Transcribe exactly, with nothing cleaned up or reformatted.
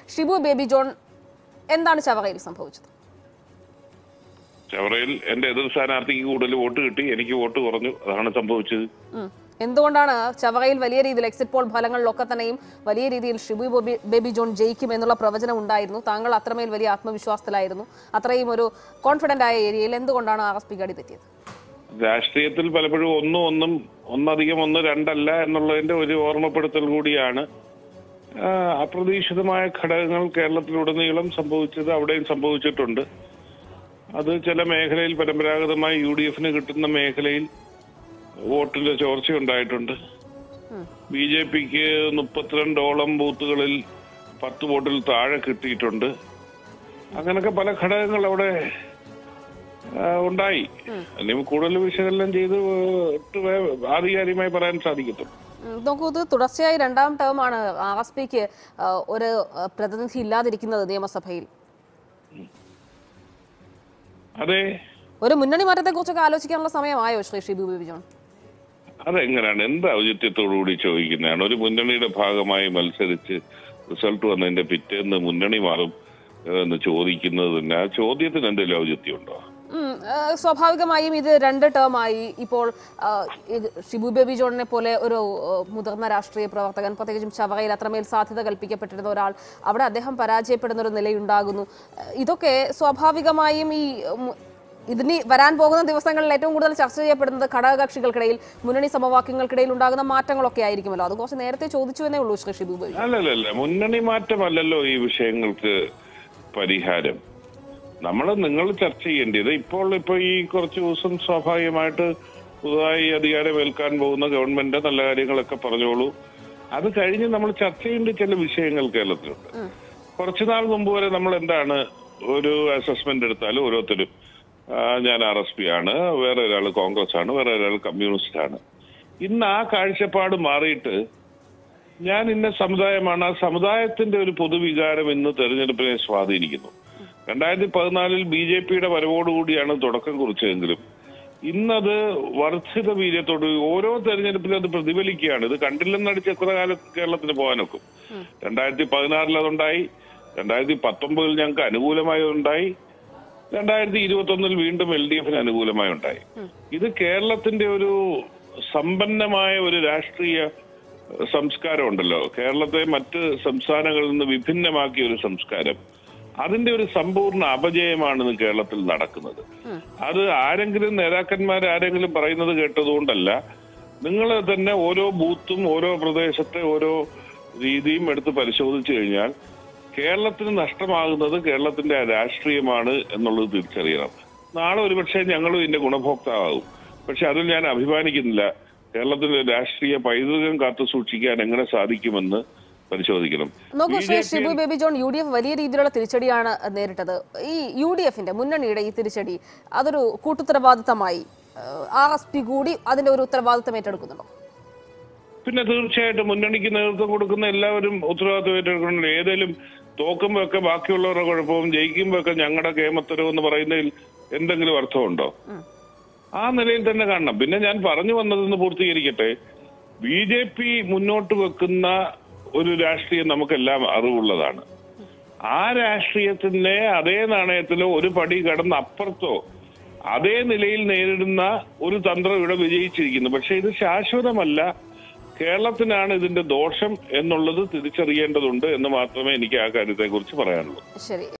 Shibu Baby John, എന്താണ് ചവറയിൽ സംഭവിച്ചത്? ചവറയിൽ എന്റെ എതിർ സ്ഥാനാർത്ഥിക്ക് കൂടുതൽ വോട്ട് കിട്ടി, എനിക്ക് വോട്ട് കുറഞ്ഞു, അതാണ് സംഭവിച്ചത്. എന്തുകൊണ്ടാണ് ചവറയിൽ വലിയ രീതിയിൽ എക്സിറ്റ് പോൾ ഫലങ്ങളിലൊക്കെ തന്നെയും വലിയ രീതിയിൽ ഷിബു ബേബി ജോൺ ജയിക്കും എന്നുള്ള പ്രവചനം ഉണ്ടായിരുന്നു? താങ്കൾ അത്രമേൽ വലിയ ആത്മവിശ്വാസത്തിലായിരുന്നു, അത്രയും ഒരു കോൺഫിഡന്റ് ആയ ഏരിയയിൽ എന്തുകൊണ്ടാണ് ആർ എസ് പി ഗടി തെറ്റിയത്? രാഷ്ട്രീയത്തിൽ പലപ്പോഴും ഒന്നും ഒന്നും ഒന്നധികം ഒന്ന് രണ്ടല്ല എന്നുള്ളതിന്റെ ഒരു ഓർമ്മപ്പെടുത്തൽ കൂടിയാണ്. അപ്രതീക്ഷിതമായ ഘടകങ്ങൾ കേരളത്തിലുടനീളം സംഭവിച്ചത് അവിടെയും സംഭവിച്ചിട്ടുണ്ട്. അത് ചില മേഖലയിൽ പരമ്പരാഗതമായി യു ഡി എഫിന് കിട്ടുന്ന മേഖലയിൽ വോട്ടിന്റെ ചോർച്ചയുണ്ടായിട്ടുണ്ട്. ബി ജെ പിക്ക് മുപ്പത്തിരണ്ടോളം ബൂത്തുകളിൽ പത്ത് വോട്ടിൽ താഴെ കിട്ടിയിട്ടുണ്ട്. അങ്ങനൊക്കെ പല ഘടകങ്ങൾ അവിടെ ഉണ്ടായി. അല്ലെങ്കിൽ കൂടുതൽ വിശകലനം ചെയ്ത് ആധികാരികമായി പറയാൻ സാധിക്കത്തുള്ളൂ. നോക്കൂ, ഇത് തുടർച്ചയായി രണ്ടാം ടേമാണ് ആർ എസ് പിക്ക് ഒരു പ്രതിനിധി ഇല്ലാതിരിക്കുന്നത് നിയമസഭയിൽ. അതെ, ഒരു മുന്നണി മാറ്റത്തെ കുറിച്ചൊക്കെ ആലോചിക്കാനുള്ള സമയമായോ ശ്രീ ഷിബു ബേബി ജോൺ? അതെങ്ങനെയാണ്, എന്ത് ഔചിത്യത്തോടുകൂടി ചോദിക്കുന്നതാണ്? ഒരു മുന്നണിയുടെ ഭാഗമായി മത്സരിച്ച് റിസൾട്ട് വന്നതിന്റെ പിറ്റേന്ന് മുന്നണി മാറും എന്ന് ചോദിക്കുന്നത് തന്നെ ആ ചോദ്യത്തിന് എന്തെങ്കിലും ഔചിത്യമുണ്ടോ? സ്വാഭാവികമായും ഇത് രണ്ട് ടേമായി. ഇപ്പോൾ ഷിബു ബേബി ജോണിനെ പോലെ ഒരു മുതിർന്ന രാഷ്ട്രീയ പ്രവർത്തകൻ, പ്രത്യേകിച്ചും ചവറയിൽ അത്രമേൽ സാധ്യത കൽപ്പിക്കപ്പെട്ടിരുന്ന ഒരാൾ, അവിടെ അദ്ദേഹം പരാജയപ്പെടുന്ന ഒരു നിലയുണ്ടാകുന്നു. ഇതൊക്കെ സ്വാഭാവികമായും ഈ ഇതിന് വരാൻ പോകുന്ന ദിവസങ്ങളിൽ ഏറ്റവും കൂടുതൽ ചർച്ച ചെയ്യപ്പെടുന്നത് ഘടകകക്ഷികൾക്കിടയിൽ മുന്നണി സമവാക്യങ്ങൾക്കിടയിൽ ഉണ്ടാകുന്ന മാറ്റങ്ങളൊക്കെ ആയിരിക്കുമല്ലോ. അത് കുറച്ച് നേരത്തെ ചോദിച്ചു എന്നേ ഉള്ളൂ ശ്രീ ഷിബു ബേബി. അല്ലല്ല, മുന്നണി മാറ്റമല്ലല്ലോ ഈ വിഷയങ്ങൾക്ക് പരിഹാരം. നമ്മൾ നിങ്ങൾ ചർച്ച ചെയ്യേണ്ടത് ഇപ്പോൾ ഇപ്പോൾ ഈ കുറച്ച് ദിവസം സ്വാഭാവികമായിട്ട് പുതുതായി അധികാരമേൽക്കാൻ പോകുന്ന ഗവൺമെന്റ് നല്ല കാര്യങ്ങളൊക്കെ പറഞ്ഞോളൂ. അത് കഴിഞ്ഞ് നമ്മൾ ചർച്ച ചെയ്യേണ്ട ചില വിഷയങ്ങൾ കേരളത്തിലുണ്ട്. കുറച്ചുനാൾ മുമ്പ് വരെ നമ്മൾ എന്താണ് ഒരു അസസ്മെന്റ് എടുത്താലും ഓരോരുത്തരും ഞാൻ ആർ എസ് പി ആണ്, വേറെ ഒരാൾ കോൺഗ്രസ് ആണ്, വേറെ ഒരാൾ കമ്മ്യൂണിസ്റ്റ് ആണ്. ഇന്ന് ആ കാഴ്ചപ്പാട് മാറിയിട്ട് ഞാൻ ഇന്ന സമുദായമാണ്, ആ സമുദായത്തിന്റെ ഒരു പൊതുവികാരം ഇന്ന് തെരഞ്ഞെടുപ്പിനെ സ്വാധീനിക്കുന്നു. രണ്ടായിരത്തി പതിനാലിൽ ബി ജെ പിയുടെ വരവോടുകൂടിയാണ് തുടക്കം കുറിച്ചതെങ്കിലും ഇന്നത് വർദ്ധിത വീര്യത്തോട് ഓരോ തെരഞ്ഞെടുപ്പിലും അത് പ്രതിഫലിക്കുകയാണ്. ഇത് കണ്ടില്ലെന്നടിച്ച് എത്ര കാലം കേരളത്തിന് പോകാനൊക്കും? രണ്ടായിരത്തി പതിനാറിൽ അതുണ്ടായി, രണ്ടായിരത്തി പത്തൊമ്പതിൽ ഞങ്ങൾക്ക് അനുകൂലമായി ഉണ്ടായി, രണ്ടായിരത്തി ഇരുപത്തി ഒന്നിൽ വീണ്ടും എൽ ഡി എഫിന് അനുകൂലമായി ഉണ്ടായി. ഇത് കേരളത്തിന്റെ ഒരു സമ്പന്നമായ ഒരു രാഷ്ട്രീയ സംസ്കാരം ഉണ്ടല്ലോ, കേരളത്തെ മറ്റ് സംസ്ഥാനങ്ങളിൽ നിന്ന് വിഭിന്നമാക്കിയ ഒരു സംസ്കാരം, അതിന്റെ ഒരു സമ്പൂർണ്ണ അപജയമാണ് കേരളത്തിൽ നടക്കുന്നത്. അത് ആരെങ്കിലും നേതാക്കന്മാർ ആരെങ്കിലും പറയുന്നത് കേട്ടതുകൊണ്ടല്ല, നിങ്ങൾ തന്നെ ഓരോ ബൂത്തും ഓരോ പ്രദേശത്തെ ഓരോ രീതിയും എടുത്ത് പരിശോധിച്ചു കഴിഞ്ഞാൽ കേരളത്തിന് നഷ്ടമാകുന്നത് കേരളത്തിന്റെ രാഷ്ട്രീയമാണ് എന്നുള്ളത് തിരിച്ചറിയണം. നാളെ ഒരുപക്ഷെ ഞങ്ങളും ഇതിന്റെ ഗുണഭോക്താവും. പക്ഷെ അതിൽ ഞാൻ അഭിമാനിക്കുന്നില്ല. കേരളത്തിന്റെ രാഷ്ട്രീയ പൈതൃകം കാത്തു സൂക്ഷിക്കാൻ എങ്ങനെ സാധിക്കുമെന്ന് പരിശോധിക്കണം. നോക്കൂ Shri Shibu Baby John, U D F വലിയ രീതിയിലുള്ള തിരിച്ചടിയാണ് നേരിട്ടത്. ഈ യു ഡി എഫിന്റെ മുന്നണിയുടെ ഈ തിരിച്ചടി അതൊരു കൂട്ടുത്തരവാദിത്തമായി ആർ എസ് പി കൂടി അതിന്റെ ഒരു ഉത്തരവാദിത്തം ഏറ്റെടുക്കുന്നുണ്ടോ? പിന്നെ തീർച്ചയായിട്ടും മുന്നണിക്ക് നേതൃത്വം കൊടുക്കുന്ന എല്ലാവരും ഉത്തരവാദിത്വം ഏറ്റെടുക്കണം. ഏതെങ്കിലും തോക്കുമ്പോ ഒക്കെ ബാക്കിയുള്ളവരുടെ കുഴപ്പവും ജയിക്കുമ്പോ ഒക്കെ ഞങ്ങളുടെ കേമത്തരവ് എന്ന് പറയുന്നതിൽ എന്തെങ്കിലും അർത്ഥമുണ്ടോ? ആ നിലയിൽ തന്നെ കാണണം. പിന്നെ ഞാൻ പറഞ്ഞു വന്നതെന്ന് പൂർത്തീകരിക്കട്ടെ. ബി ജെ പി മുന്നോട്ട് വെക്കുന്ന ഒരു രാഷ്ട്രീയം നമുക്കെല്ലാം അറിവുള്ളതാണ്. ആ രാഷ്ട്രീയത്തിന്റെ അതേ നാണയത്തിലോ ഒരു പടി കടന്ന് അപ്പുറത്തോ അതേ നിലയിൽ നേരിടുന്ന ഒരു തന്ത്രം ഇവിടെ വിജയിച്ചിരിക്കുന്നു. പക്ഷെ ഇത് ശാശ്വതമല്ല. കേരളത്തിനാണ് ഇതിന്റെ ദോഷം എന്നുള്ളത് തിരിച്ചറിയേണ്ടതുണ്ട് എന്ന് മാത്രമേ എനിക്ക് ആ കാര്യത്തെ കുറിച്ച് പറയാനുള്ളൂ. ശരി.